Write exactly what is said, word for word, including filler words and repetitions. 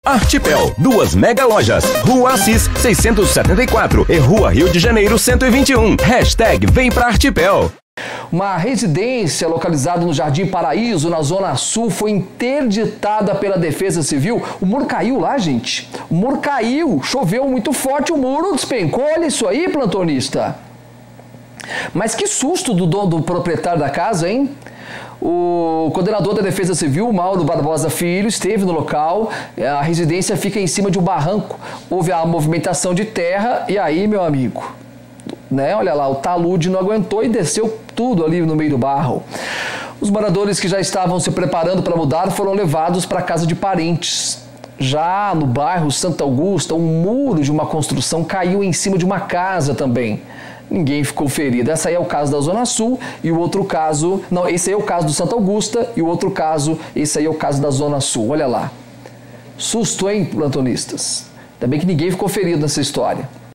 Artipel, duas mega lojas, Rua Assis seiscentos e setenta e quatro e Rua Rio de Janeiro cento e vinte e um. Hashtag vem pra Artipel. Uma residência localizada no Jardim Paraíso, na Zona Sul, foi interditada pela Defesa Civil. O muro caiu lá, gente. O muro caiu, choveu muito forte, o muro despencou. Olha isso aí, plantonista. Mas que susto do dono, do proprietário da casa, hein? O coordenador da Defesa Civil, Mauro Barbosa Filho, esteve no local. A residência fica em cima de um barranco. Houve a movimentação de terra e aí, meu amigo, né? Olha lá, o talude não aguentou e desceu tudo ali no meio do barro. Os moradores que já estavam se preparando para mudar foram levados para a casa de parentes. Já no bairro Santa Augusta, um muro de uma construção caiu em cima de uma casa também. Ninguém ficou ferido. Esse aí é o caso da Zona Sul e o outro caso... Não, esse aí é o caso do Santa Augusta e o outro caso, esse aí é o caso da Zona Sul. Olha lá. Susto, hein, plantonistas? Ainda bem que ninguém ficou ferido nessa história.